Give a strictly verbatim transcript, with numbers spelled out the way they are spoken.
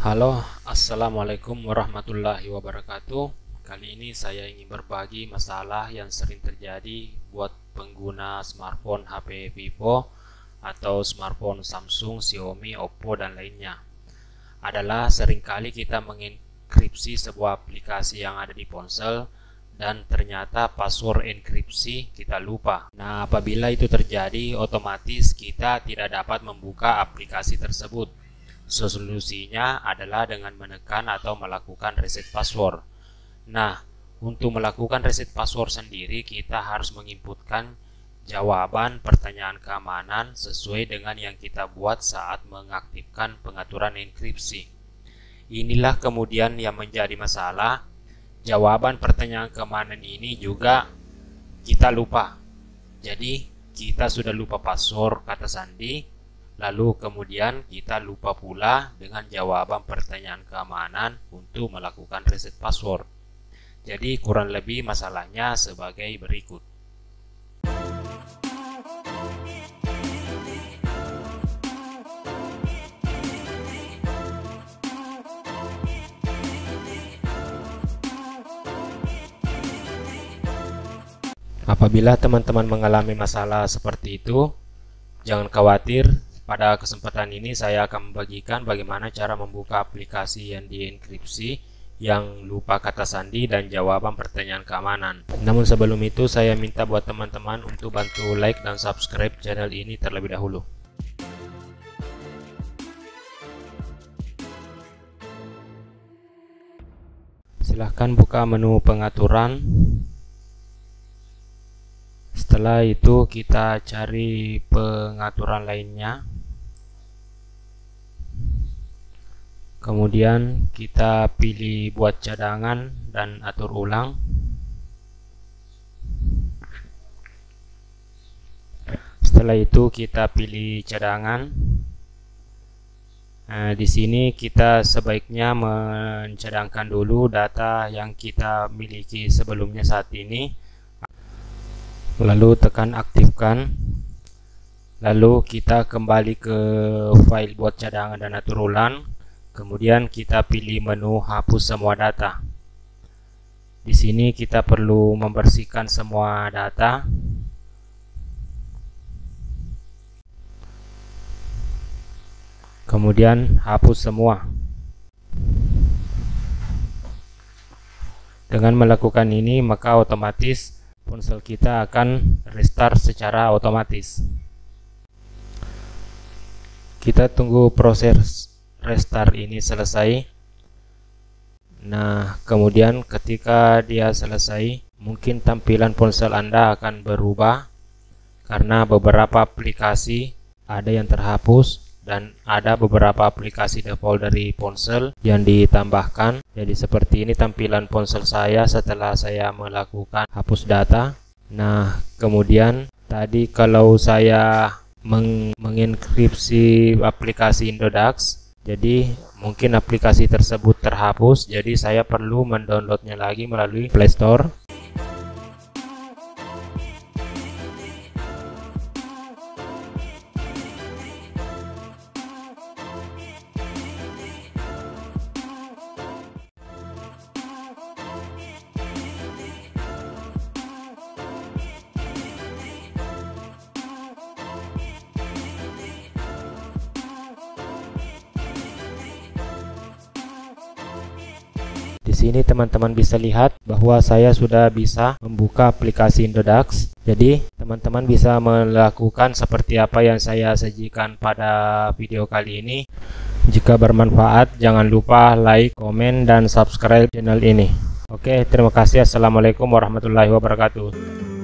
Halo, assalamualaikum warahmatullahi wabarakatuh. Kali ini saya ingin berbagi masalah yang sering terjadi buat pengguna smartphone H P Vivo atau smartphone Samsung, Xiaomi, Oppo, dan lainnya. Adalah seringkali kita mengenkripsi sebuah aplikasi yang ada di ponsel dan ternyata password enkripsi kita lupa. Nah, apabila itu terjadi, otomatis kita tidak dapat membuka aplikasi tersebut. Solusinya adalah dengan menekan atau melakukan reset password. Nah, untuk melakukan reset password sendiri, kita harus menginputkan jawaban pertanyaan keamanan sesuai dengan yang kita buat saat mengaktifkan pengaturan enkripsi. Inilah kemudian yang menjadi masalah. Jawaban pertanyaan keamanan ini juga kita lupa. Jadi, kita sudah lupa password kata sandi. Lalu kemudian kita lupa pula dengan jawaban pertanyaan keamanan untuk melakukan reset password. Jadi kurang lebih masalahnya sebagai berikut. Apabila teman-teman mengalami masalah seperti itu, jangan khawatir. Pada kesempatan ini saya akan membagikan bagaimana cara membuka aplikasi yang dienkripsi yang lupa kata sandi dan jawaban pertanyaan keamanan. Namun sebelum itu saya minta buat teman-teman untuk bantu like dan subscribe channel ini terlebih dahulu. Silahkan buka menu pengaturan. Setelah itu kita cari pengaturan lainnya. Kemudian kita pilih buat cadangan dan atur ulang. Setelah itu kita pilih cadangan. Nah, di sini kita sebaiknya mencadangkan dulu data yang kita miliki sebelumnya saat ini. Lalu tekan aktifkan. Lalu kita kembali ke file buat cadangan dan atur ulang. Kemudian kita pilih menu hapus semua data. Di sini kita perlu membersihkan semua data. Kemudian hapus semua. Dengan melakukan ini, maka otomatis ponsel kita akan restart secara otomatis. Kita tunggu proses restart ini selesai. Nah, kemudian ketika dia selesai, mungkin tampilan ponsel Anda akan berubah karena beberapa aplikasi ada yang terhapus dan ada beberapa aplikasi default dari ponsel yang ditambahkan. Jadi seperti ini tampilan ponsel saya setelah saya melakukan hapus data. Nah, kemudian tadi kalau saya meng mengenkripsi aplikasi Indodax, jadi mungkin aplikasi tersebut terhapus, jadi saya perlu mendownloadnya lagi melalui Play Store. Di sini teman-teman bisa lihat bahwa saya sudah bisa membuka aplikasi Indodax. Jadi teman-teman bisa melakukan seperti apa yang saya sajikan pada video kali ini. Jika bermanfaat, jangan lupa like, komen, dan subscribe channel ini. Oke, terima kasih. Assalamualaikum warahmatullahi wabarakatuh.